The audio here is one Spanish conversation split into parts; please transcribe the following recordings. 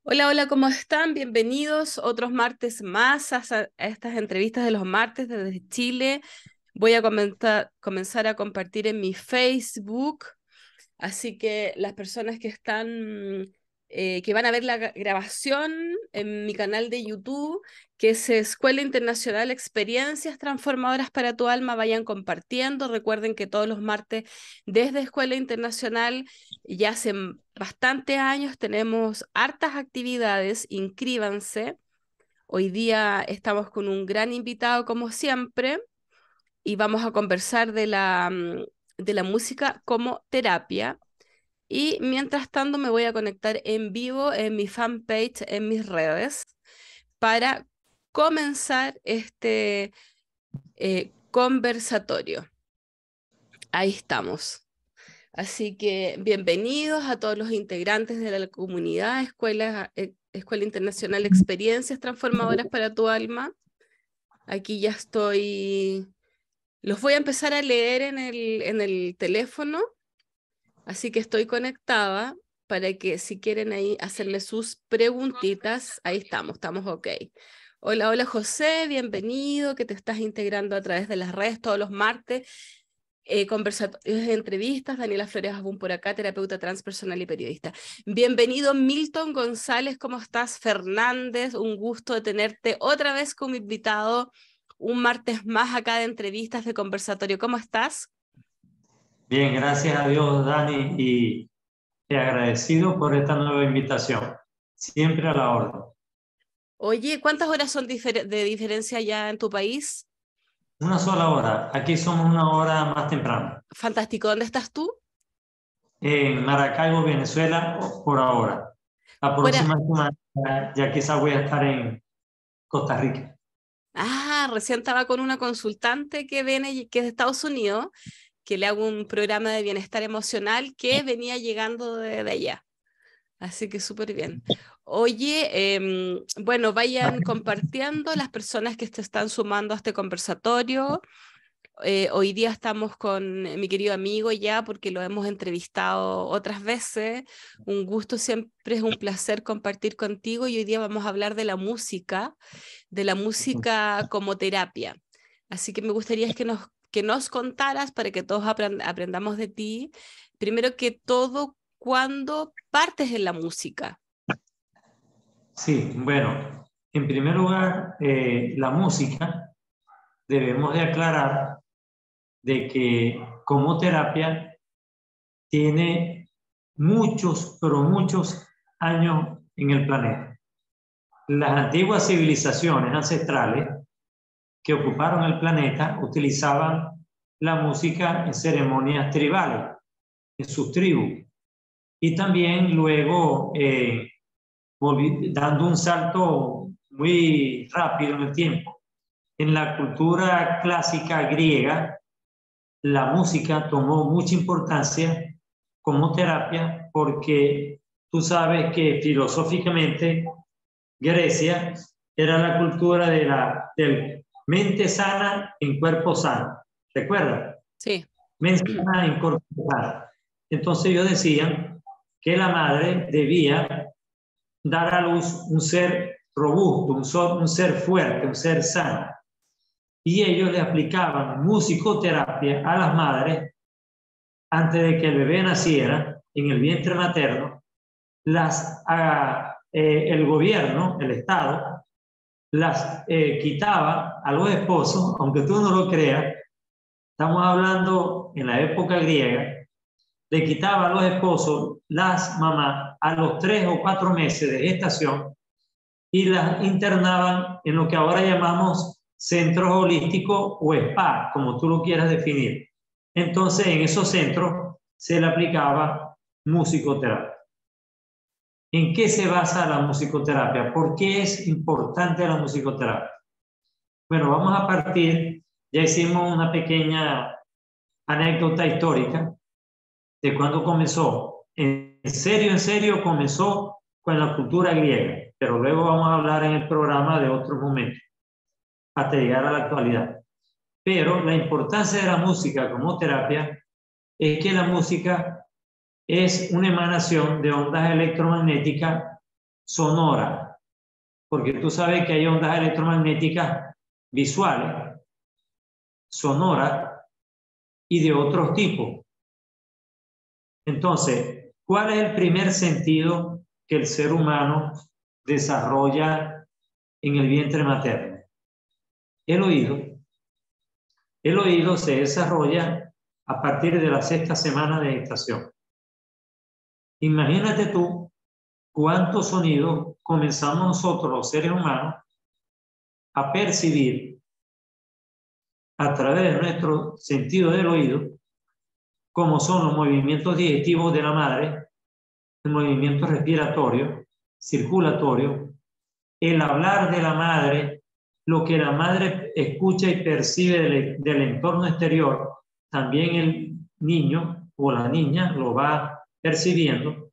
Hola, hola, ¿cómo están? Bienvenidos otros martes más a estas entrevistas de los martes desde Chile. Voy a comenzar a compartir en mi Facebook, así que las personas que que van a ver la grabación en mi canal de YouTube, que es Escuela Internacional Experiencias Transformadoras para tu Alma, vayan compartiendo. Recuerden que todos los martes desde Escuela Internacional, ya hace bastantes años, tenemos hartas actividades, inscríbanse. Hoy día estamos con un gran invitado como siempre y vamos a conversar de la música como terapia. Y mientras tanto me voy a conectar en vivo en mi fanpage, en mis redes, para comenzar este conversatorio. Ahí estamos. Así que bienvenidos a todos los integrantes de la comunidad Escuela Internacional Experiencias Transformadoras para tu Alma. Aquí ya estoy. Los voy a empezar a leer en en el teléfono. Así que estoy conectada para que si quieren ahí hacerle sus preguntitas, ahí estamos ok. Hola, hola José, bienvenido, que te estás integrando a través de las redes todos los martes. Conversatorios, entrevistas, Daniela Flores Abún por acá, terapeuta transpersonal y periodista. Bienvenido Milton González, ¿cómo estás? Fernández, un gusto de tenerte otra vez como invitado, un martes más acá de entrevistas, de conversatorio. ¿Cómo estás? Bien, gracias a Dios, Dani, y agradecido por esta nueva invitación. Siempre a la orden. Oye, ¿cuántas horas son de diferencia ya en tu país? Una sola hora. Aquí somos una hora más temprano. Fantástico, ¿dónde estás tú? En Maracaibo, Venezuela, por ahora. La Por a- próxima semana ya quizás voy a estar en Costa Rica. Recién estaba con una consultante que es de Estados Unidos, que le hago un programa de bienestar emocional que venía llegando de allá. Así que súper bien. Oye, bueno, vayan compartiendo las personas que se están sumando a este conversatorio. Hoy día estamos con mi querido amigo ya porque lo hemos entrevistado otras veces. Un gusto, siempre es un placer compartir contigo y hoy día vamos a hablar de la música como terapia. Así que me gustaría que nos contaras para que todos aprendamos de ti. Primero que todo, ¿cuándo partes en la música? Sí, bueno, en primer lugar, la música debemos de aclarar de que como terapia tiene muchos, pero muchos años en el planeta. Las antiguas civilizaciones ancestrales que ocuparon el planeta utilizaban la música en ceremonias tribales, en sus tribus, y también luego dando un salto muy rápido en el tiempo. En la cultura clásica griega, la música tomó mucha importancia como terapia porque tú sabes que filosóficamente Grecia era la cultura del mente sana en cuerpo sano. ¿Recuerda? Sí. Mente sana en cuerpo sano. Entonces ellos decían que la madre debía dar a luz un ser robusto, un ser fuerte, un ser sano. Y ellos le aplicaban musicoterapia a las madres antes de que el bebé naciera en el vientre materno. El gobierno, el Estado, las quitaba a los esposos, aunque tú no lo creas. Estamos hablando en la época griega, le quitaba a los esposos las mamás a los 3 o 4 meses de gestación y las internaban en lo que ahora llamamos centros holísticos o spa, como tú lo quieras definir. Entonces, en esos centros se le aplicaba musicoterapia. ¿En qué se basa la musicoterapia? ¿Por qué es importante la musicoterapia? Bueno, vamos a partir, ya hicimos una pequeña anécdota histórica de cuando comenzó. En serio comenzó con la cultura griega, pero luego vamos a hablar en el programa de otros momentos, hasta llegar a la actualidad. Pero la importancia de la música como terapia es que la música es una emanación de ondas electromagnéticas sonora, porque tú sabes que hay ondas electromagnéticas visuales, sonoras y de otros tipos. Entonces, ¿cuál es el primer sentido que el ser humano desarrolla en el vientre materno? El oído. El oído se desarrolla a partir de la 6ª semana de gestación. Imagínate tú cuántos sonidos comenzamos nosotros, los seres humanos, a percibir a través de nuestro sentido del oído, como son los movimientos digestivos de la madre, el movimiento respiratorio, circulatorio, el hablar de la madre, lo que la madre escucha y percibe del entorno exterior, también el niño o la niña lo va percibiendo.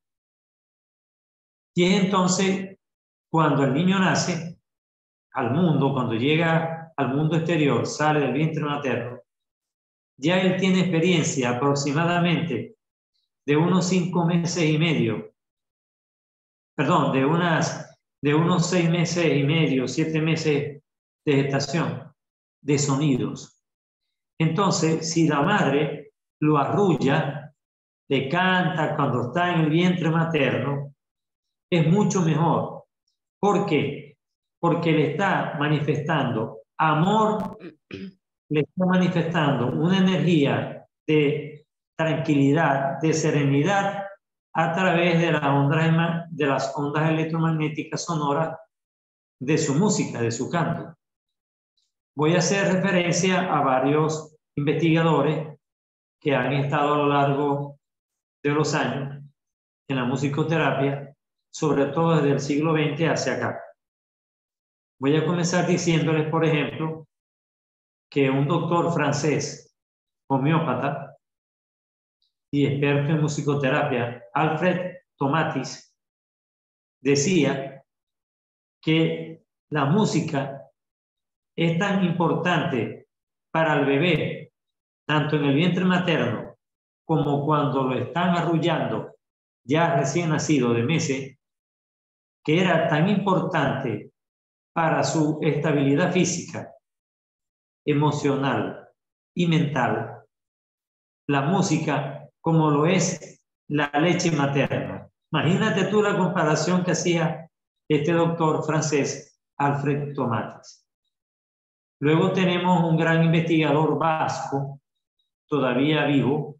Y es entonces cuando el niño nace al mundo, cuando llega al mundo exterior, sale del vientre materno, ya él tiene experiencia aproximadamente de unos 5 meses y medio, perdón, de unos 6 meses y medio, 7 meses de gestación, de sonidos. Entonces, si la madre lo arrulla, le canta cuando está en el vientre materno, es mucho mejor. ¿Por qué? Porque le está manifestando amor, le está manifestando una energía de tranquilidad, de serenidad, a través de las ondas electromagnéticas sonoras de su música, de su canto. Voy a hacer referencia a varios investigadores que han estado a lo largo de los años en la musicoterapia, sobre todo desde el siglo XX hacia acá. Voy a comenzar diciéndoles, por ejemplo, que un doctor francés, homeópata y experto en musicoterapia, Alfred Tomatis, decía que la música es tan importante para el bebé, tanto en el vientre materno como cuando lo están arrullando ya recién nacido de meses, que era tan importante para su estabilidad física, emocional y mental, la música como lo es la leche materna. Imagínate tú la comparación que hacía este doctor francés, Alfred Tomatis. Luego tenemos un gran investigador vasco, todavía vivo,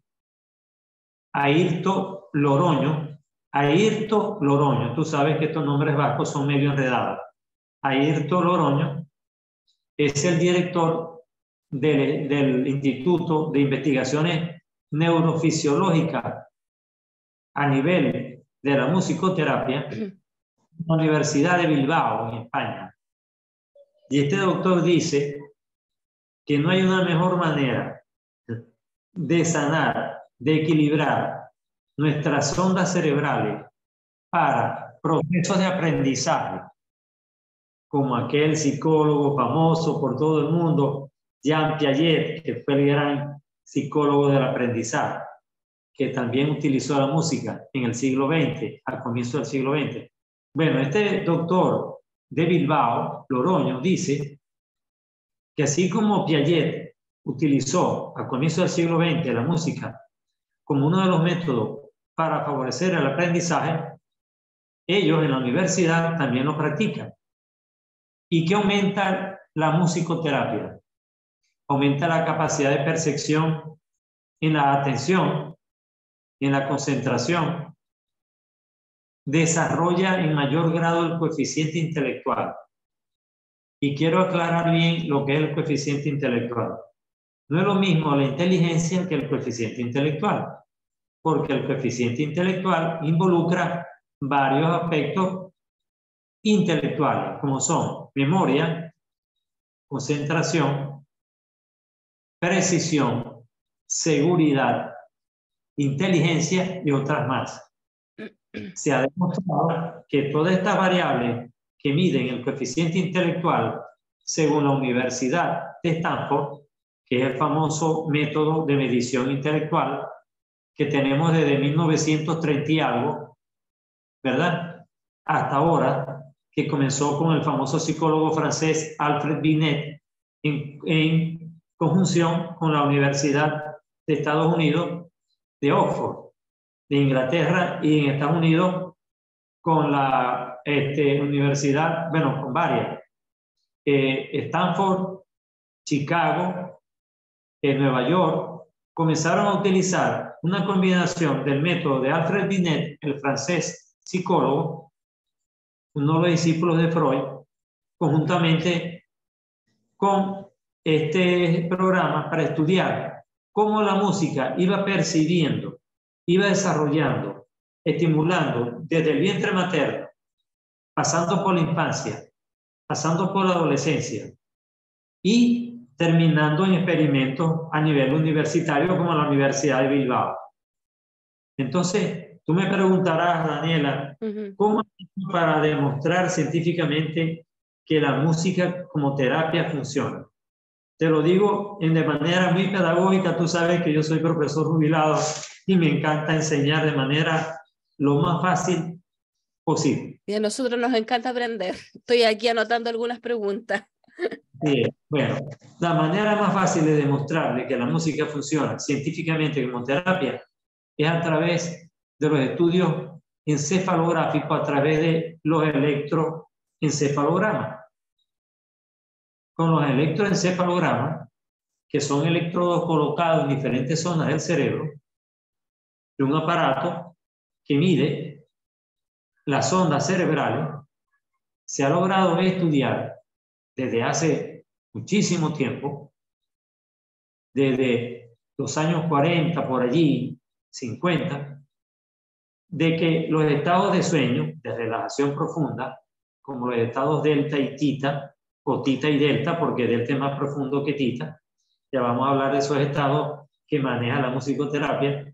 Airto Loroño. Airto Loroño, tú sabes que estos nombres vascos son medio enredados. Airto Loroño es el director del Instituto de Investigaciones Neurofisiológicas a nivel de la musicoterapia en la Universidad de Bilbao, en España. Y este doctor dice que no hay una mejor manera de sanar, de equilibrar nuestras ondas cerebrales para procesos de aprendizaje, como aquel psicólogo famoso por todo el mundo, Jean Piaget, que fue el gran psicólogo del aprendizaje, que también utilizó la música en el siglo XX, al comienzo del siglo XX. Bueno, este doctor de Bilbao, Loroño, dice que así como Piaget utilizó al comienzo del siglo XX la música como uno de los métodos para favorecer el aprendizaje, ellos en la universidad también lo practican. ¿Y qué aumenta la musicoterapia? Aumenta la capacidad de percepción en la atención, en la concentración, desarrolla en mayor grado el coeficiente intelectual. Y quiero aclarar bien lo que es el coeficiente intelectual. No es lo mismo la inteligencia que el coeficiente intelectual, porque el coeficiente intelectual involucra varios aspectos intelectuales, como son memoria, concentración, precisión, seguridad, inteligencia y otras más. Se ha demostrado que todas estas variables que miden el coeficiente intelectual, según la Universidad de Stanford, que es el famoso método de medición intelectual que tenemos desde 1930 y algo, ¿verdad? hasta ahora, que comenzó con el famoso psicólogo francés Alfred Binet en conjunción con la Universidad de Estados Unidos de Oxford, de Inglaterra, y en Estados Unidos con la universidad, bueno, con varias, Stanford, Chicago, Nueva York, comenzaron a utilizar una combinación del método de Alfred Binet, el francés psicólogo, uno de los discípulos de Freud, conjuntamente con este programa para estudiar cómo la música iba percibiendo, iba desarrollando, estimulando desde el vientre materno, pasando por la infancia, pasando por la adolescencia y terminando en experimentos a nivel universitario como la Universidad de Bilbao. Entonces, tú me preguntarás, Daniela, ¿cómo para demostrar científicamente que la música como terapia funciona? Te lo digo de manera muy pedagógica. Tú sabes que yo soy profesor jubilado y me encanta enseñar de manera lo más fácil posible. Y a nosotros nos encanta aprender. Estoy aquí anotando algunas preguntas. Sí, bueno, la manera más fácil de demostrarle que la música funciona científicamente como terapia es a través de los estudios encefalográficos, a través de los electroencefalogramas. Con los electroencefalogramas, que son electrodos colocados en diferentes zonas del cerebro, de un aparato que mide las ondas cerebrales, se ha logrado estudiar desde hace muchísimo tiempo, desde los años 40, por allí, 50, de que los estados de sueño, de relajación profunda, como los estados delta y tita, o tita y delta, porque delta es más profundo que tita, ya vamos a hablar de esos estados que maneja la musicoterapia.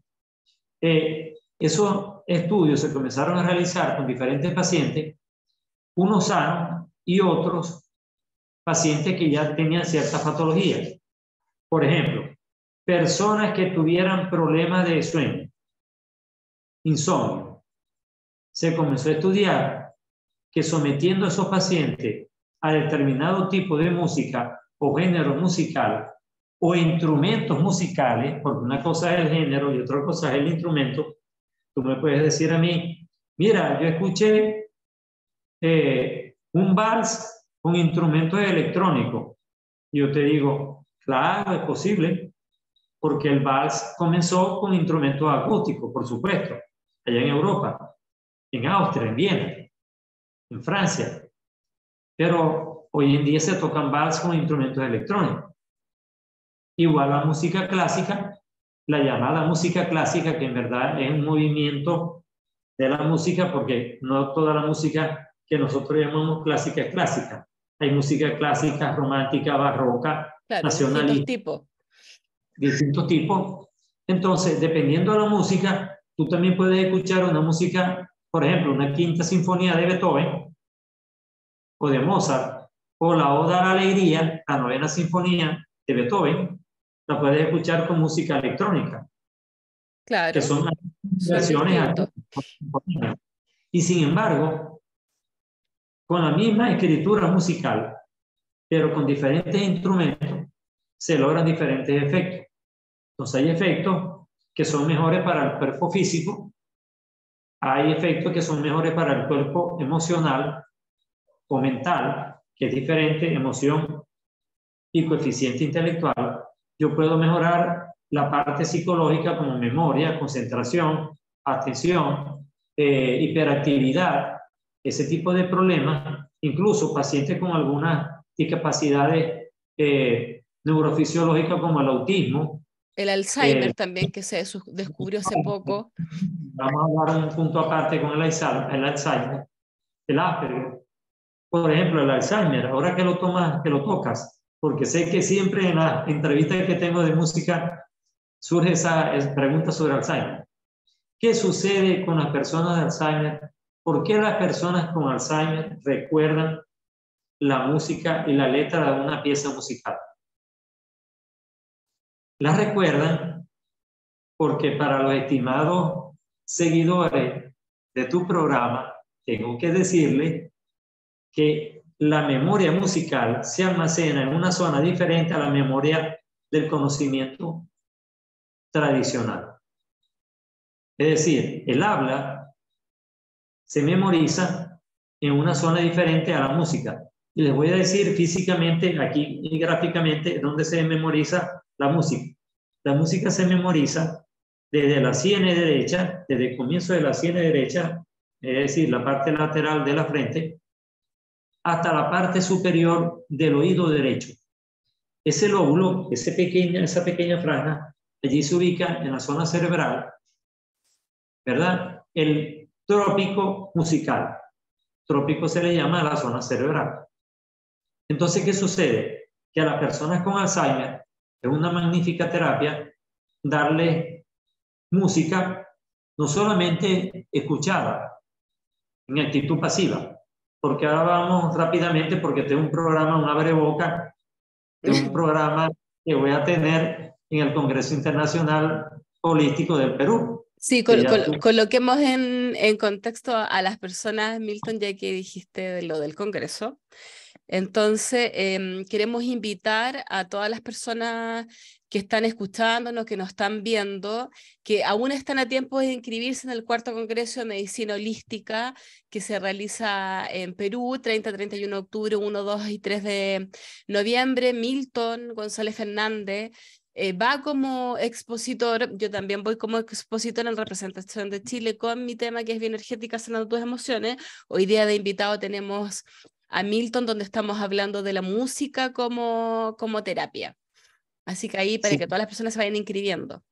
Esos estudios se comenzaron a realizar con diferentes pacientes, unos sanos y otros pacientes que ya tenían ciertas patologías. Por ejemplo, personas que tuvieran problemas de sueño, insomnio. Se comenzó a estudiar que sometiendo a esos pacientes a determinado tipo de música o género musical o instrumentos musicales, porque una cosa es el género y otra cosa es el instrumento. Tú me puedes decir a mí, mira, yo escuché un vals con instrumentos electrónicos. Y yo te digo, claro, es posible, porque el vals comenzó con instrumentos acústicos, por supuesto, allá en Europa, en Austria, en Viena, en Francia. Pero hoy en día se tocan vals con instrumentos electrónicos. Igual la música clásica, la llamada música clásica, que en verdad es un movimiento de la música, porque no toda la música que nosotros llamamos clásica es clásica. Hay música clásica, romántica, barroca, Claro, nacionalista, distintos tipos. Entonces, dependiendo de la música, tú también puedes escuchar una música, por ejemplo, una quinta sinfonía de Beethoven o de Mozart, o la Oda a la Alegría, la novena sinfonía de Beethoven, la puedes escuchar con música electrónica. Claro, que son versiones distintos. Y sin embargo, con la misma escritura musical, pero con diferentes instrumentos, se logran diferentes efectos. Entonces hay efectos que son mejores para el cuerpo físico, hay efectos que son mejores para el cuerpo emocional o mental, que es diferente, emoción y coeficiente intelectual. Yo puedo mejorar la parte psicológica como memoria, concentración, atención, hiperactividad, ese tipo de problemas, incluso pacientes con algunas discapacidades neurofisiológicas como el autismo. el Alzheimer también, que se descubrió hace poco. Vamos a hablar un punto aparte con el Alzheimer, el Asperger. Por ejemplo, el Alzheimer, ahora que lo tocas, porque sé que siempre en las entrevistas que tengo de música surge esa pregunta sobre Alzheimer. ¿Qué sucede con las personas de Alzheimer? ¿Por qué las personas con Alzheimer recuerdan la música y la letra de una pieza musical? La recuerdan porque para los estimados seguidores de tu programa, tengo que decirle que la memoria musical se almacena en una zona diferente a la memoria del conocimiento tradicional. Es decir, el habla se memoriza en una zona diferente a la música. Y les voy a decir físicamente, aquí y gráficamente, dónde se memoriza la música. La música se memoriza desde la sien derecha, desde el comienzo de la sien derecha, es decir, la parte lateral de la frente, hasta la parte superior del oído derecho. Ese lóbulo, esa pequeña franja, allí se ubica en la zona cerebral, ¿verdad? El trópico musical. Trópico se le llama a la zona cerebral. Entonces, ¿qué sucede? Que a las personas con Alzheimer es una magnífica terapia darle música no solamente escuchada, en actitud pasiva, porque ahora vamos rápidamente, porque tengo un programa, una abreboca, de un programa que voy a tener en el Congreso Internacional Holístico del Perú. Sí, coloquemos en contexto a las personas, Milton, ya que dijiste de lo del Congreso. Entonces, queremos invitar a todas las personas que están escuchándonos, que nos están viendo, que aún están a tiempo de inscribirse en el cuarto Congreso de Medicina Holística que se realiza en Perú, 30, 31 de octubre, 1, 2 y 3 de noviembre. Milton González Fernández va como expositor, yo también voy como expositor en representación de Chile con mi tema que es bioenergética sanando tus emociones. Hoy día de invitado tenemos a Milton, donde estamos hablando de la música como terapia. Así que ahí para Sí, que todas las personas se vayan inscribiendo.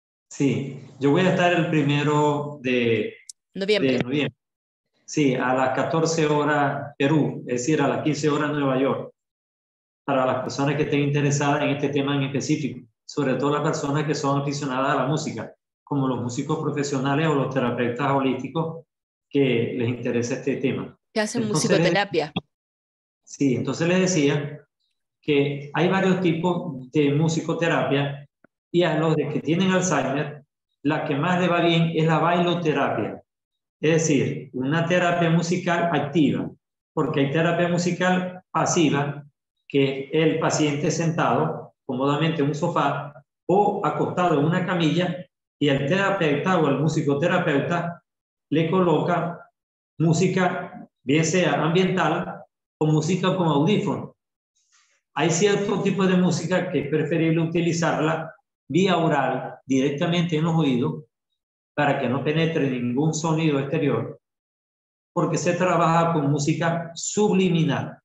sí, yo voy a estar el 1 de Noviembre. noviembre. Sí, a las 14 horas Perú, es decir, a las 15 horas Nueva York, para las personas que estén interesadas en este tema en específico, sobre todo las personas que son aficionadas a la música, como los músicos profesionales o los terapeutas holísticos que les interesa este tema. Que hacen Entonces, musicoterapia. sí, entonces les decía que hay varios tipos de musicoterapia y a los de que tienen Alzheimer, la que más le va bien es la bailoterapia. Es decir, una terapia musical activa, porque hay terapia musical pasiva, que es el paciente sentado cómodamente en un sofá o acostado en una camilla y el terapeuta o el musicoterapeuta le coloca música, bien sea ambiental o música con audífono. Hay cierto tipo de música que es preferible utilizarla vía oral, directamente en los oídos, para que no penetre ningún sonido exterior, porque se trabaja con música subliminal.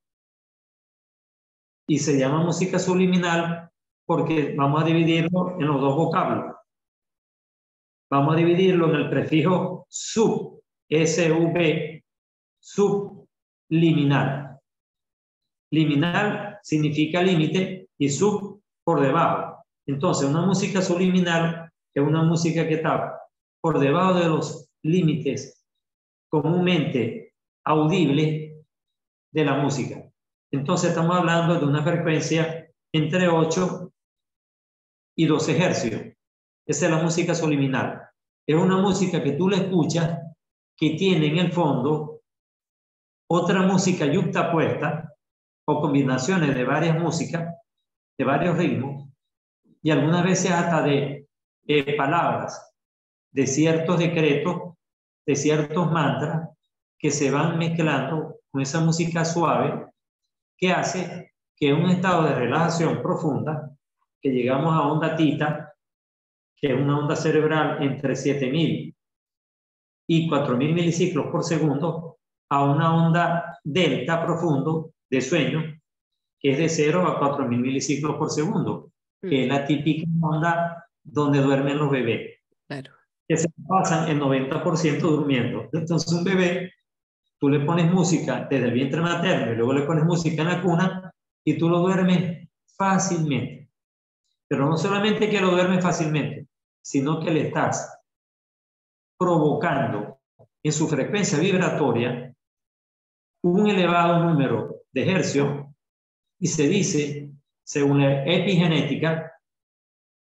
Y se llama música subliminal porque vamos a dividirlo en los dos vocablos. Vamos a dividirlo en el prefijo sub, S-U-B, subliminal. Liminal significa límite y sub por debajo. Entonces, una música subliminal es una música que está por debajo de los límites comúnmente audibles de la música. Entonces estamos hablando de una frecuencia entre 8 y 12 hercios. Esa es la música subliminal. Es una música que tú la escuchas que tiene en el fondo otra música yuxtapuesta o combinaciones de varias músicas, de varios ritmos y algunas veces hasta de palabras, de ciertos decretos, de ciertos mantras que se van mezclando con esa música suave que hace que un estado de relajación profunda, que llegamos a onda tita, que es una onda cerebral entre 7000 y 4000 miliciclos por segundo, a una onda delta profundo de sueño, que es de 0 a 4000 miliciclos por segundo, que es la típica onda donde duermen los bebés. Claro. Que se pasan el 90% durmiendo. Entonces un bebé, tú le pones música desde el vientre materno y luego le pones música en la cuna y tú lo duermes fácilmente. Pero no solamente que lo duermes fácilmente, sino que le estás provocando en su frecuencia vibratoria un elevado número de hercios y se dice, según la epigenética,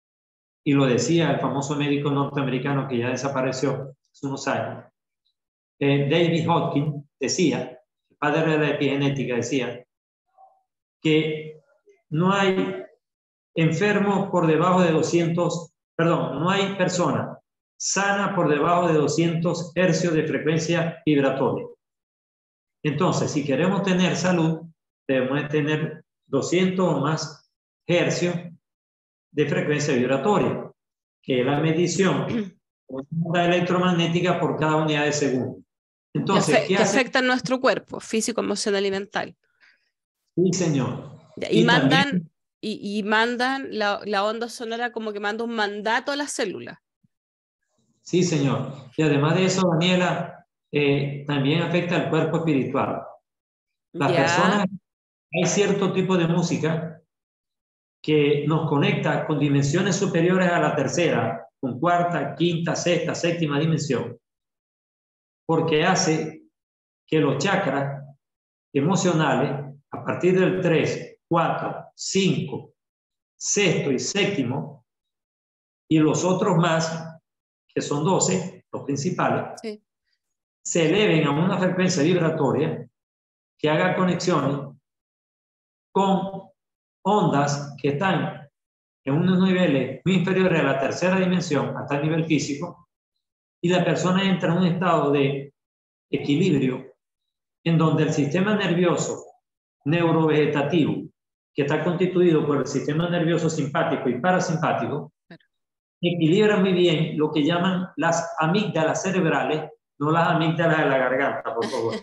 y lo decía el famoso médico norteamericano que ya desapareció hace unos años, David Hodgkin decía, el padre de la epigenética, decía que no hay enfermo por debajo de 200, perdón, no hay persona sana por debajo de 200 hercios de frecuencia vibratoria. Entonces, si queremos tener salud, debemos tener 200 o más hercios de frecuencia vibratoria, que es la medición de onda electromagnética por cada unidad de segundo. Entonces, ¿qué que hace? afecta a nuestro cuerpo, físico, emocional y mental. Sí, señor. Y mandan, también, y mandan la onda sonora como que manda un mandato a las células. sí, señor. Y además de eso, Daniela, también afecta al cuerpo espiritual. Las Ya, personas, hay cierto tipo de música que nos conecta con dimensiones superiores a la tercera, con cuarta, quinta, sexta, séptima dimensión, porque hace que los chakras emocionales, a partir del 3, 4, 5, sexto y séptimo, y los otros más, que son 12, los principales, sí. se eleven a una frecuencia vibratoria que haga conexiones con ondas que están en unos niveles muy inferiores a la tercera dimensión, hasta el nivel físico, y la persona entra en un estado de equilibrio en donde el sistema nervioso neurovegetativo, que está constituido por el sistema nervioso simpático y parasimpático, equilibra muy bien lo que llaman las amígdalas cerebrales, no las amígdalas de la garganta, por favor.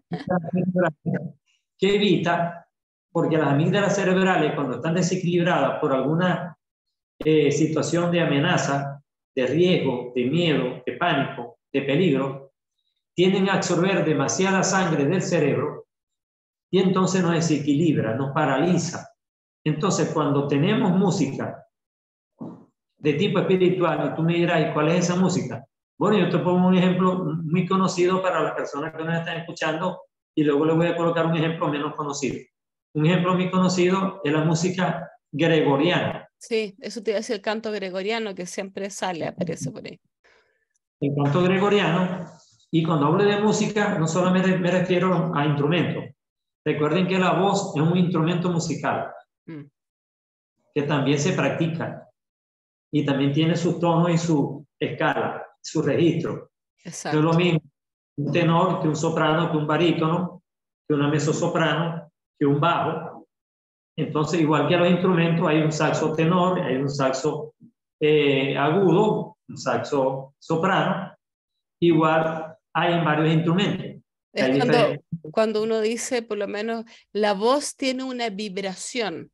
Que evita, porque las amígdalas cerebrales, cuando están desequilibradas por alguna situación de amenaza, de riesgo, de miedo, de pánico, de peligro, tienden a absorber demasiada sangre del cerebro y entonces nos desequilibra, nos paraliza. Entonces, cuando tenemos música de tipo espiritual, y tú me dirás, ¿y cuál es esa música? Bueno, yo te pongo un ejemplo muy conocido para las personas que nos están escuchando y luego les voy a colocar un ejemplo menos conocido. Un ejemplo muy conocido es la música gregoriana. Sí, eso te iba a decir, el canto gregoriano que siempre sale, aparece por ahí. El canto gregoriano, y cuando hablo de música, no solamente me refiero a instrumentos. Recuerden que la voz es un instrumento musical que también se practica y también tiene sus tonos y su escala, su registro. Exacto. No es lo mismo un tenor que un soprano, que un barítono, que una mezzosoprano, que un bajo. Entonces, igual que los instrumentos, hay un saxo tenor, hay un saxo agudo, un saxo soprano. Igual hay en varios instrumentos. Es cuando uno dice, por lo menos, la voz tiene una vibración.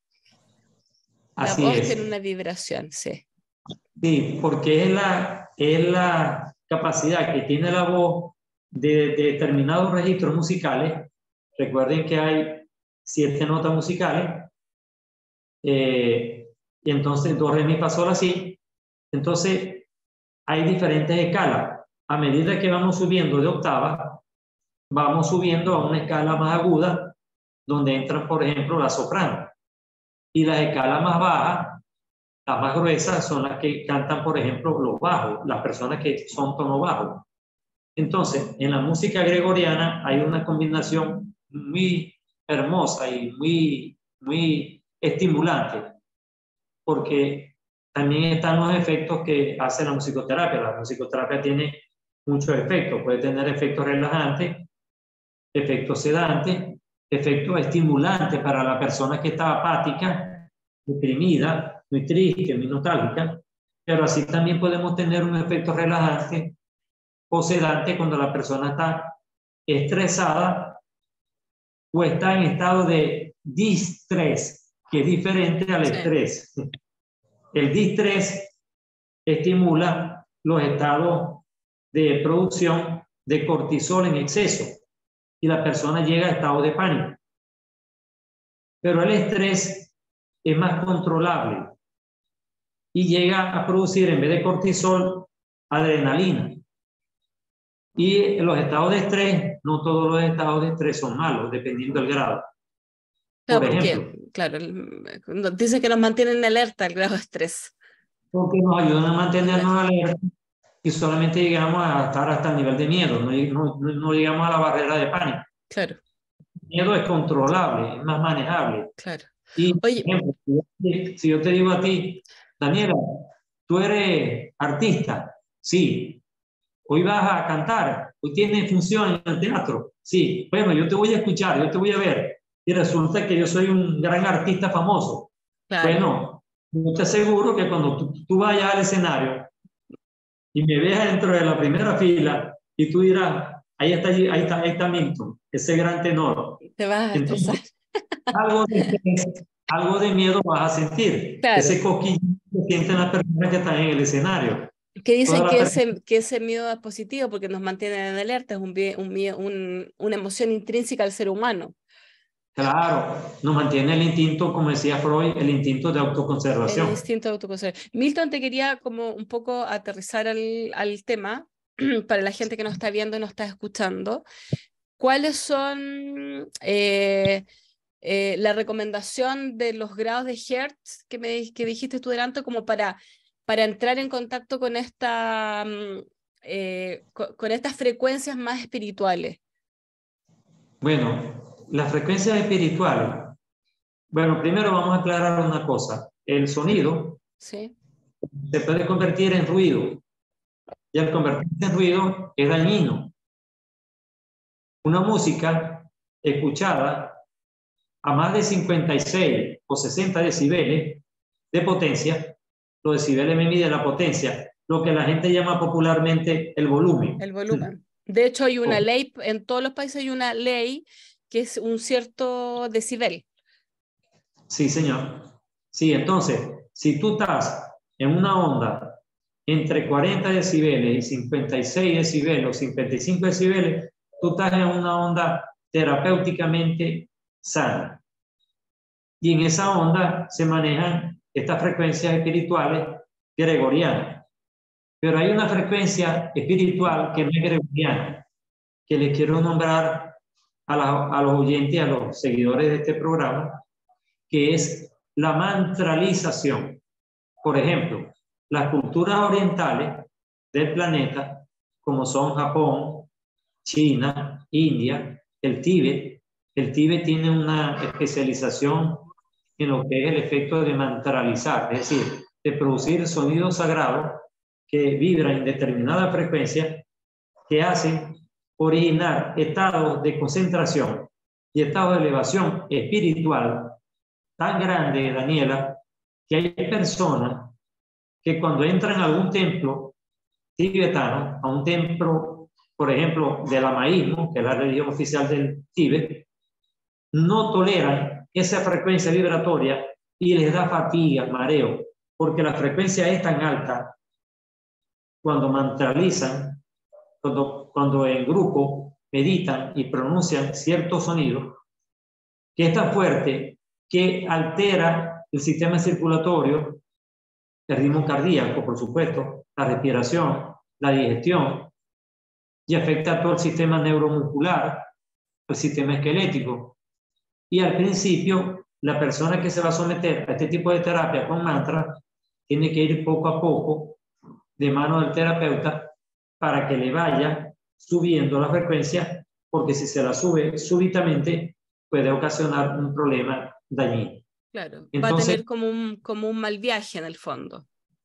La Así voz tiene es. una vibración, sí. Sí, porque es la capacidad que tiene la voz de determinados registros musicales. Recuerden que hay 7 notas musicales. Y entonces, do, re, mi, fa, sol, la, si. Entonces, hay diferentes escalas. A medida que vamos subiendo de octava, vamos subiendo a una escala más aguda, donde entran, por ejemplo, las sopranos. Y las escalas más bajas, las más gruesas, son las que cantan, por ejemplo, los bajos, las personas que son tono bajo. Entonces, en la música gregoriana hay una combinación muy hermosa y muy estimulante, porque también están los efectos que hace la musicoterapia. La musicoterapia tiene muchos efectos, puede tener efectos relajantes, efectos sedantes, efectos estimulantes para la persona que está apática, deprimida, muy triste, muy nostálgica, pero así también podemos tener un efecto relajante o sedante cuando la persona está estresada o está en estado de distrés, que es diferente al estrés. El distrés estimula los estados de producción de cortisol en exceso y la persona llega a estado de pánico. Pero el estrés es más controlable y llega a producir, en vez de cortisol, adrenalina. Y en los estados de estrés, no todos los estados de estrés son malos, dependiendo del grado. Claro, Por ejemplo, porque, claro, dice que nos mantienen en alerta el grado de estrés. porque nos ayudan a mantenernos alerta y solamente llegamos a estar hasta el nivel de miedo, no llegamos a la barrera de pánico. Claro, El miedo es controlable, es más manejable. claro. Y, por Oye, ejemplo, si yo te digo a ti, Daniela, tú eres artista, sí, hoy vas a cantar, hoy tienes función en el teatro, sí, bueno, yo te voy a escuchar, yo te voy a ver, y resulta que yo soy un gran artista famoso. claro. Bueno, yo te aseguro que cuando tú vayas al escenario y me veas dentro de la primera fila y tú dirás, ahí está Milton, ese gran tenor. Te vas a estresar. Entonces, algo de miedo vas a sentir. Claro. Ese coquillo que sienten las personas que están en el escenario. Que Toda dicen la que ese miedo es positivo porque nos mantiene en alerta, es una emoción intrínseca al ser humano. Claro, nos mantiene el instinto, como decía Freud, el instinto de El autoconservación. instinto de autoconservación. Milton, te quería como un poco aterrizar al tema para la gente que nos está viendo y nos está escuchando. ¿Cuáles son la recomendación de los grados de Hertz que dijiste tú delante como para entrar en contacto con con estas frecuencias más espirituales? Bueno, las frecuencias espirituales. Bueno, primero vamos a aclarar una cosa. El sonido ¿Sí? se puede convertir en ruido y al convertirse en ruido es dañino. Una música escuchada a más de 56 o 60 decibeles de potencia, los decibeles me miden la potencia, lo que la gente llama popularmente el volumen. El volumen. De hecho, hay una ley, en todos los países hay una ley que es un cierto decibel. Sí, señor. Sí, entonces, si tú estás en una onda entre 40 decibeles y 56 decibeles o 55 decibeles, tú estás en una onda terapéuticamente sana. Y en esa onda se manejan estas frecuencias espirituales gregorianas. Pero hay una frecuencia espiritual que no es gregoriana, que les quiero nombrar a los oyentes, a los seguidores de este programa, que es la mantralización. Por ejemplo, las culturas orientales del planeta, como son Japón, China, India, el Tíbet tiene una especialización en lo que es el efecto de mantralizar, es decir, de producir sonidos sagrados que vibran en determinada frecuencia que hacen originar estados de concentración y estados de elevación espiritual tan grande, Daniela, que hay personas que cuando entran a algún templo tibetano, a un templo, por ejemplo, del lamaísmo, que es la religión oficial del Tíbet, no toleran esa frecuencia vibratoria y les da fatiga, mareo, porque la frecuencia es tan alta cuando mantralizan, cuando en grupo meditan y pronuncian ciertos sonidos, que es tan fuerte que altera el sistema circulatorio, el ritmo cardíaco, por supuesto, la respiración, la digestión, y afecta a todo el sistema neuromuscular, el sistema esquelético. Y al principio, la persona que se va a someter a este tipo de terapia con mantra tiene que ir poco a poco de mano del terapeuta para que le vaya subiendo la frecuencia, porque si se la sube súbitamente puede ocasionar un problema dañino. Claro, va a Entonces, tener como un mal viaje en el fondo.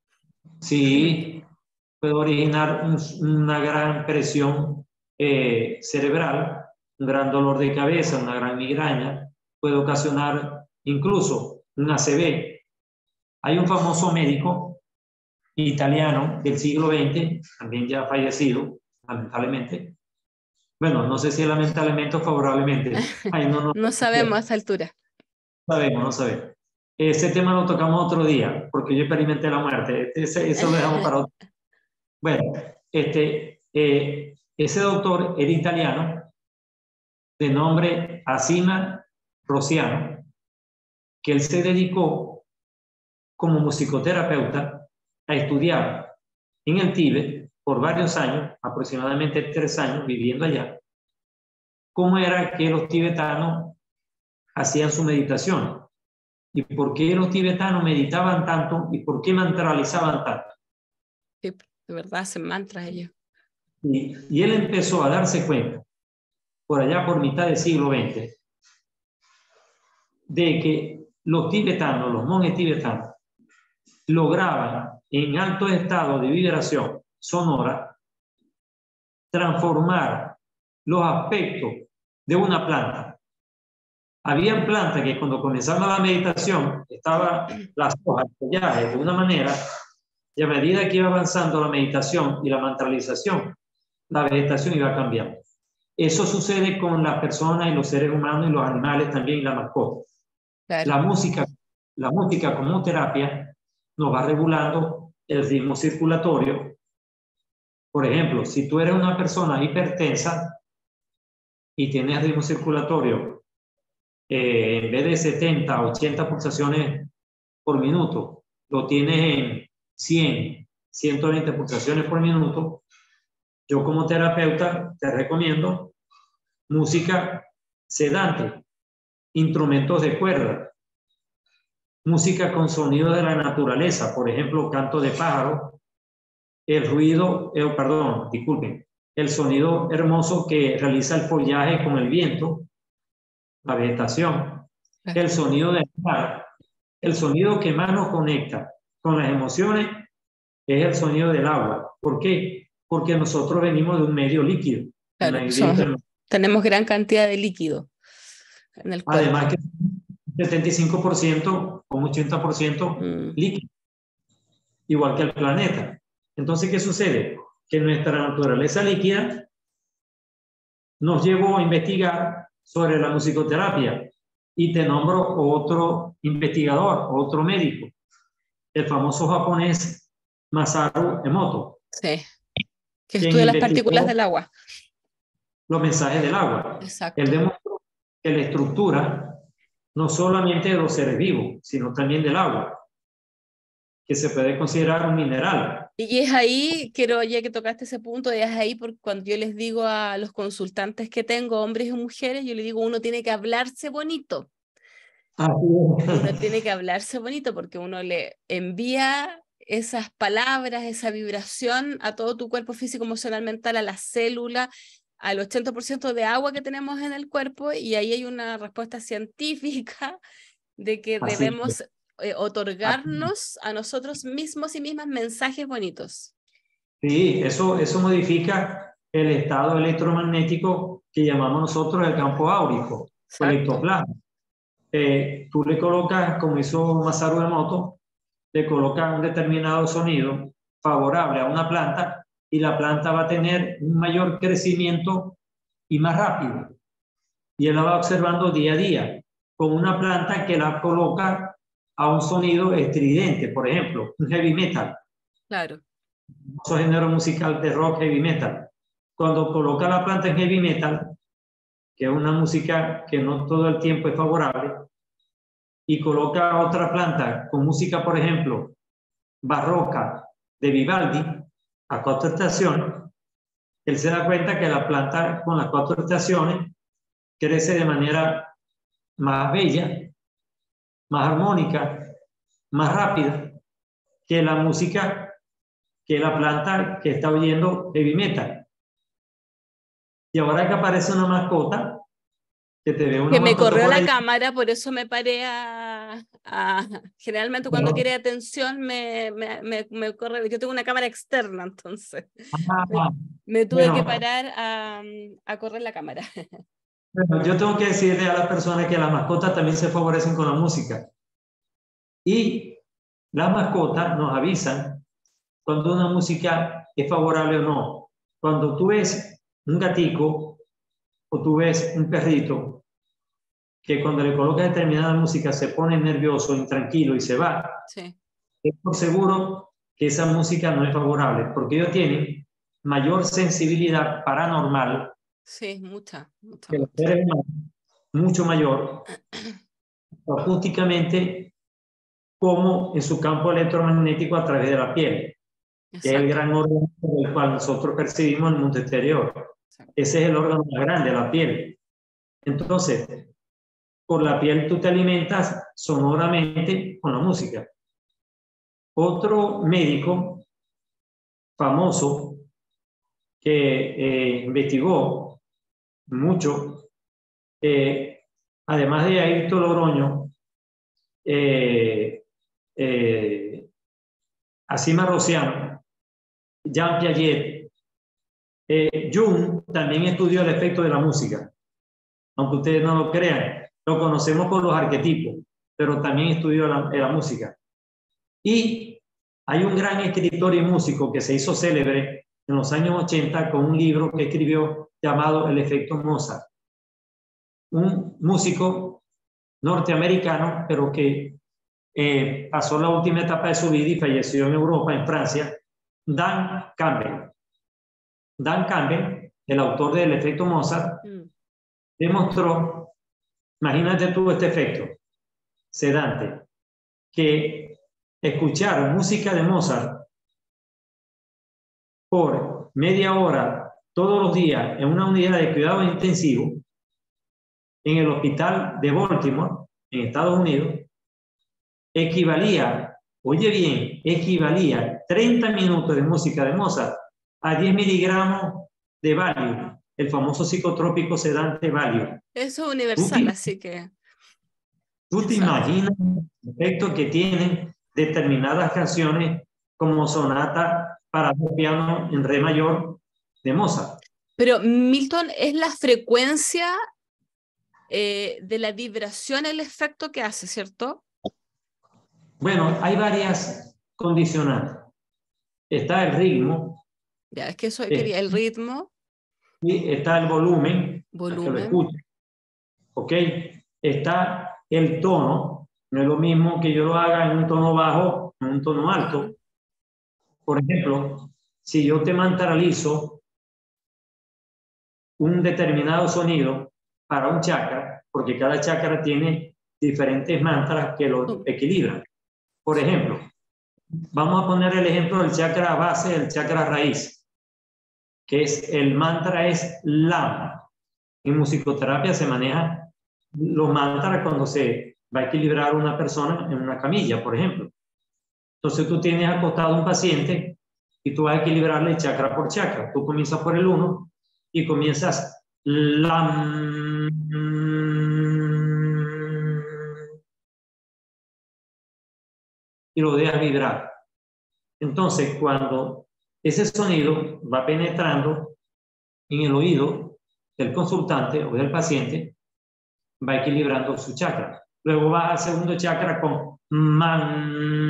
sí, puede originar una gran presión cerebral, un gran dolor de cabeza, una gran migraña, puede ocasionar incluso un ACV. Hay un famoso médico italiano del siglo XX, también ya fallecido, lamentablemente. Bueno, no sé si lamentablemente o favorablemente. Ay, No sabemos a esta altura. sabemos, no sabemos. Ese tema lo tocamos otro día, porque yo experimenté la muerte. Eso lo dejamos para otro. Bueno, ese doctor era italiano, de nombre Asima Rosiano, que él se dedicó como musicoterapeuta a estudiar en el Tíbet por varios años, aproximadamente 3 años viviendo allá, cómo era que los tibetanos hacían su meditación y por qué los tibetanos meditaban tanto y por qué mantralizaban tanto. Sí. De verdad, hacen mantras ellos. Y él empezó a darse cuenta, por allá por mitad del siglo XX, de que los tibetanos, los monjes tibetanos, lograban en alto estado de vibración sonora transformar los aspectos de una planta. Habían plantas que cuando comenzaban la meditación estaban las hojas, el follaje de una manera, y a medida que iba avanzando la meditación y la mantralización, la vegetación iba cambiando. Eso sucede con las personas y los seres humanos y los animales también y la mascota. Claro. La música como terapia nos va regulando el ritmo circulatorio. Por ejemplo, si tú eres una persona hipertensa y tienes ritmo circulatorio en vez de 70, 80 pulsaciones por minuto, lo tienes en 100, 120 pulsaciones por minuto, yo como terapeuta te recomiendo música sedante, instrumentos de cuerda, música con sonidos de la naturaleza, por ejemplo, canto de pájaro, el ruido, disculpen, el sonido hermoso que realiza el follaje con el viento, la vegetación, el sonido del mar, el sonido que más nos conecta con las emociones es el sonido del agua. ¿Por qué? Porque nosotros venimos de un medio líquido. Claro, tenemos gran cantidad de líquido en el cuerpo. Además que 75% o un 80% líquido, igual que el planeta. Entonces, ¿qué sucede? Que nuestra naturaleza líquida nos llevó a investigar sobre la musicoterapia. Y te nombro otro investigador, otro médico, el famoso japonés Masaru Emoto. Sí, que estudia las partículas del agua. Los mensajes del agua. Exacto. Él demostró que la estructura no solamente de los seres vivos, sino también del agua, que se puede considerar un mineral. Y es ahí, quiero, ya que tocaste ese punto, es ahí porque cuando yo les digo a los consultantes que tengo, hombres y mujeres, yo les digo, uno tiene que hablarse bonito. Uno tiene que hablarse bonito porque uno le envía esas palabras, esa vibración a todo tu cuerpo físico, emocional, mental, a la célula, al 80% de agua que tenemos en el cuerpo, y ahí hay una respuesta científica de que debemos otorgarnos a nosotros mismos y mismas mensajes bonitos. Sí, eso modifica el estado electromagnético que llamamos nosotros el campo áurico, o el ectoplasma. Tú le colocas, como hizo Masaru Emoto, le colocas un determinado sonido favorable a una planta y la planta va a tener un mayor crecimiento y más rápido. Y él la va observando día a día, con una planta que la coloca a un sonido estridente, por ejemplo, un heavy metal. Claro. Un género musical de rock heavy metal. Cuando coloca la planta en heavy metal, que es una música que no todo el tiempo es favorable, y coloca otra planta con música, por ejemplo, barroca de Vivaldi, a 4 estaciones, él se da cuenta que la planta con las 4 estaciones crece de manera más bella, más armónica, más rápida que la música, que la planta que está oyendo heavy metal. Y ahora que aparece una mascota, que te ve una que me mascota corrió la ahí, cámara, por eso me paré generalmente cuando quiere atención me corre, yo tengo una cámara externa, entonces me tuve que parar a correr la cámara. Bueno, yo tengo que decirle a las personas que las mascotas también se favorecen con la música. Y las mascotas nos avisan cuando una música es favorable o no. Cuando tú ves un gatico o tú ves un perrito que cuando le colocas determinada música se pone nervioso, intranquilo y se va, sí, es por seguro que esa música no es favorable, porque ellos tienen mayor sensibilidad paranormal. Sí, mucha. Que los seres humanos, mucho mayor, acústicamente, como en su campo electromagnético a través de la piel, que es el gran órgano del cual nosotros percibimos el mundo exterior. Ese es el órgano más grande, la piel. Entonces, por la piel tú te alimentas sonoramente con la música. Otro médico famoso que investigó mucho, además de Airto Logroño, Asima Rosiano, Jean Piaget, Jung también estudió el efecto de la música, aunque ustedes no lo crean, lo conocemos por los arquetipos, pero también estudió la música. Y hay un gran escritor y músico que se hizo célebre en los años 80 con un libro que escribió llamado El efecto Mozart. Un músico norteamericano, pero que pasó la última etapa de su vida y falleció en Europa, en Francia, Dan Campbell. Dan Campbell, el autor del efecto Mozart, demostró, imagínate tú este efecto sedante, que escuchar música de Mozart por media hora todos los días en una unidad de cuidado intensivo en el hospital de Baltimore, en Estados Unidos, equivalía, oye bien, equivalía 30 minutos de música de Mozart a 10 miligramos de Valium, el famoso psicotrópico sedante Valium. Eso es universal, así que... ¿Tú te imaginas el efecto que tienen determinadas canciones como sonata para dos pianos en re mayor de Mozart? Pero Milton, es la frecuencia de la vibración el efecto que hace, ¿cierto? Bueno, hay varias condicionantes. Está el ritmo. Ya, es que eso quería, el ritmo. Y está el volumen. Para que lo escuche. ¿Ok? Está el tono. No es lo mismo que yo lo haga en un tono bajo, en un tono alto. Por ejemplo, si yo te mantralizo un determinado sonido para un chakra, porque cada chakra tiene diferentes mantras que lo equilibran. Por ejemplo, vamos a poner el ejemplo del chakra base, el chakra raíz, que es el mantra es LAM. En musicoterapia se maneja los mantras cuando se va a equilibrar una persona en una camilla, por ejemplo. Entonces tú tienes acostado a un paciente y tú vas a equilibrarle chakra por chakra. Tú comienzas por el 1 y comienzas LAM. Y lo dejas vibrar. Entonces, cuando ese sonido va penetrando en el oído del consultante o del paciente, va equilibrando su chakra. Luego va al segundo chakra con man,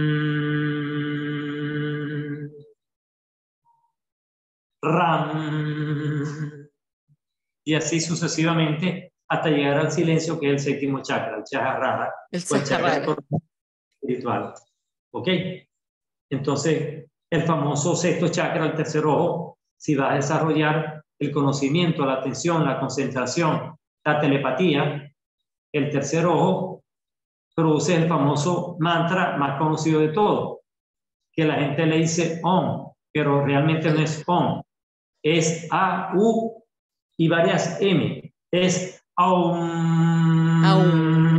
ram, y así sucesivamente hasta llegar al silencio, que es el séptimo chakra, el chakra espiritual. ¿Ok? Entonces, el famoso sexto chakra, el tercer ojo, si vas a desarrollar el conocimiento, la atención, la concentración, la telepatía, el tercer ojo produce el famoso mantra más conocido de todo, que la gente le dice OM, pero realmente no es OM, es A, U y varias M, es AUM. Aún.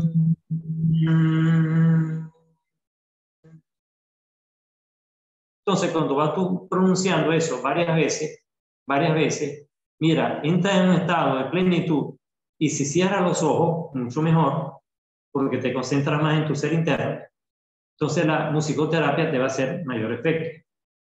Entonces, cuando vas tú pronunciando eso varias veces, mira, entra en un estado de plenitud y si cierras los ojos, mucho mejor, porque te concentras más en tu ser interno, entonces la musicoterapia te va a hacer mayor efecto.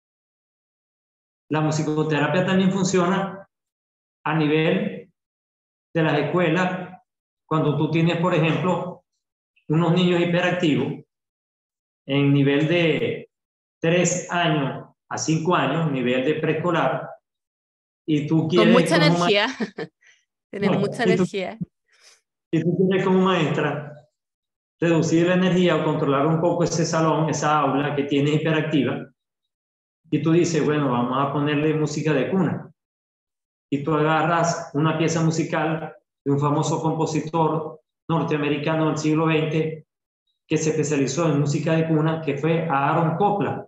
La musicoterapia también funciona a nivel de las escuelas, cuando tú tienes, por ejemplo, unos niños hiperactivos en nivel de 3 años a 5 años, nivel de preescolar, y tú quieres... Con mucha energía. Tienen mucha energía. Y tú quieres como maestra reducir la energía o controlar un poco ese salón, esa aula que tienes hiperactiva, y tú dices, bueno, vamos a ponerle música de cuna. Y tú agarras una pieza musical de un famoso compositor norteamericano del siglo XX que se especializó en música de cuna, que fue Aaron Copland.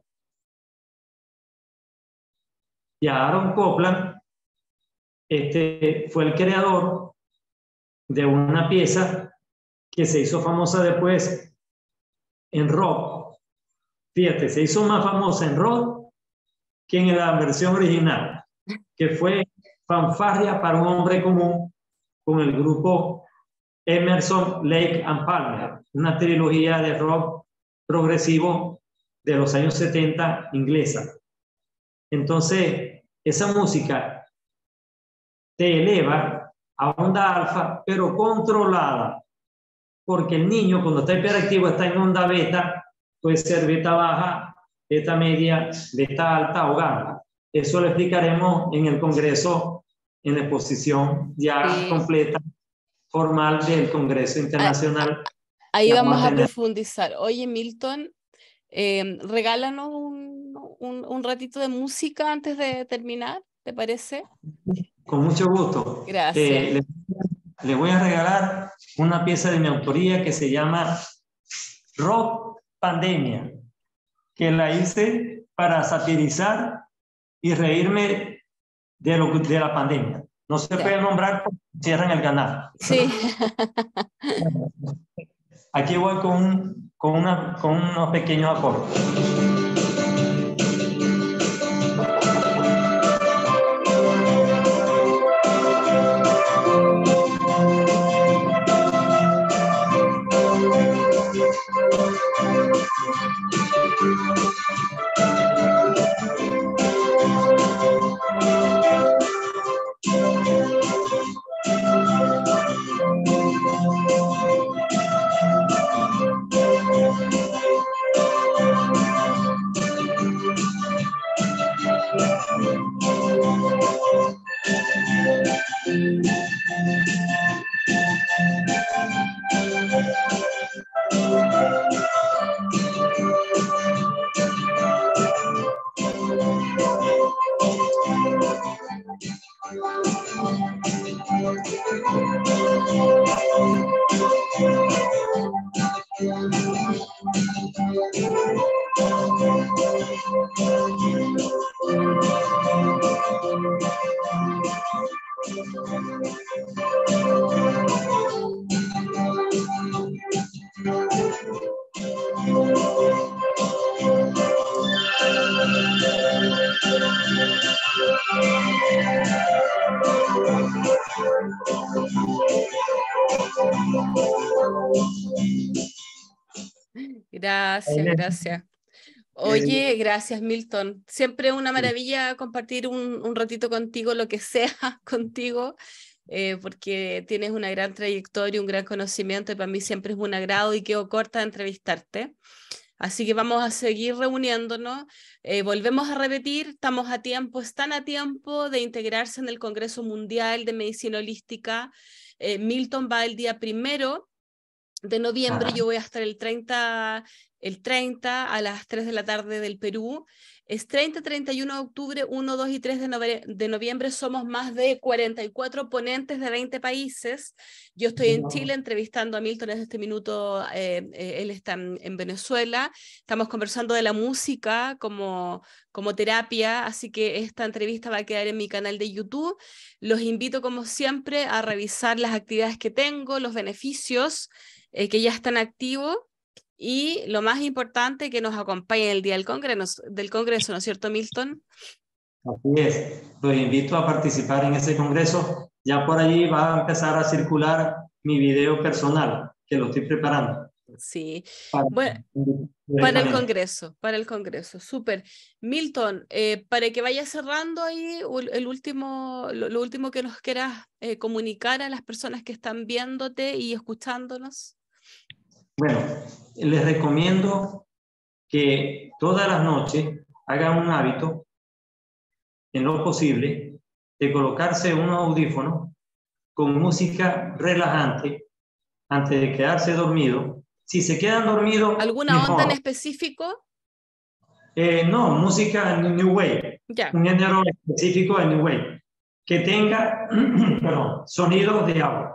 Y Aaron Copland fue el creador de una pieza que se hizo famosa después en rock. Fíjate, se hizo más famosa en rock que en la versión original, que fue Fanfarria para un hombre común con el grupo Emerson, Lake and Palmer, una trilogía de rock progresivo de los años 70 inglesa. Entonces, esa música te eleva a onda alfa, pero controlada, porque el niño cuando está hiperactivo está en onda beta, puede ser beta baja, beta media, beta alta o gamma. Eso lo explicaremos en el Congreso, en la exposición ya completa, formal del Congreso Internacional. Ahí vamos a profundizar. Oye, Milton, regálanos un ratito de música antes de terminar, ¿te parece? Con mucho gusto. Gracias. Les voy a regalar una pieza de mi autoría que se llama Rock Pandemia, que la hice para satirizar y reírme de la pandemia. No se puede nombrar porque cierran el canal. Sí. Aquí voy con unos pequeños acordes. Gracias, gracias. Oye, gracias, Milton. Siempre una maravilla compartir un ratito contigo, lo que sea contigo, porque tienes una gran trayectoria, un gran conocimiento, y para mí siempre es un agrado y quedo corta de entrevistarte. Así que vamos a seguir reuniéndonos. Volvemos a repetir, estamos a tiempo, están a tiempo de integrarse en el Congreso Mundial de Medicina Holística. Milton va el día 1 de noviembre, yo voy a estar el 30 a las 3 de la tarde del Perú. Es 30, 31 de octubre, 1, 2 y 3 de noviembre. Somos más de 44 ponentes de 20 países. Yo estoy en Chile entrevistando a Milton en este minuto. Él está en Venezuela. Estamos conversando de la música como terapia, así que esta entrevista va a quedar en mi canal de YouTube. Los invito, como siempre, a revisar las actividades que tengo, los beneficios que ya están activos, y lo más importante, que nos acompañen el día del Congreso, ¿no es cierto, Milton? Así es, los invito a participar en ese Congreso. Ya por allí va a empezar a circular mi video personal, que lo estoy preparando. Sí, para el Congreso, súper. Milton, para que vaya cerrando ahí lo último que nos quieras comunicar a las personas que están viéndote y escuchándonos. Bueno, les recomiendo que todas las noches hagan un hábito, en lo posible, de colocarse unos audífonos con música relajante antes de quedarse dormido. Si se quedan dormidos, ¿alguna mejor. onda en específico? No, música New Wave, ya. Un género específico de New Wave, que tenga sonidos de agua,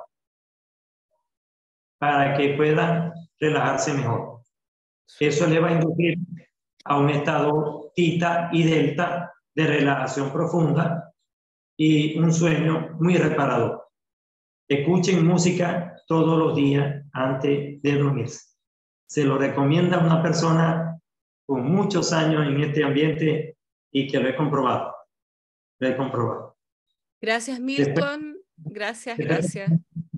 para que puedan relajarse mejor. Eso le va a inducir a un estado theta y delta de relajación profunda y un sueño muy reparador. Escuchen música todos los días antes de dormirse. Se lo recomienda una persona con muchos años en este ambiente y que lo he comprobado. Lo he comprobado. Gracias, Después, Milton. Gracias, después, gracias.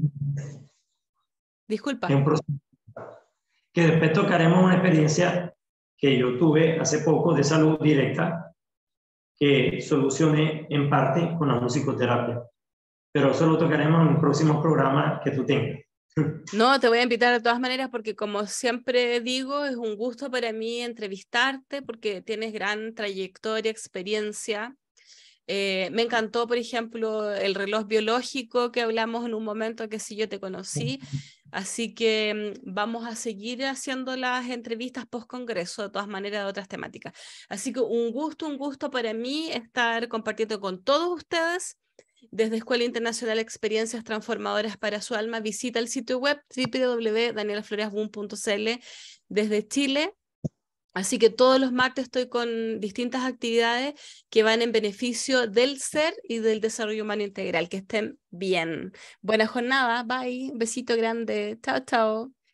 Disculpa. que después tocaremos una experiencia que yo tuve hace poco de salud directa, que solucioné en parte con la musicoterapia. Pero eso lo tocaremos en un próximo programa que tú tengas. No, te voy a invitar de todas maneras porque como siempre digo, es un gusto para mí entrevistarte porque tienes gran trayectoria, experiencia. Me encantó, por ejemplo, el reloj biológico que hablamos en un momento que sí yo te conocí. Así que vamos a seguir haciendo las entrevistas post-congreso, de todas maneras, de otras temáticas. Así que un gusto para mí estar compartiendo con todos ustedes. Desde Escuela Internacional Experiencias Transformadoras para su Alma, visita el sitio web www.danielaflores.cl desde Chile. Así que todos los martes estoy con distintas actividades que van en beneficio del ser y del desarrollo humano integral. Que estén bien. Buena jornada. Bye. Besito grande. Chao, chao.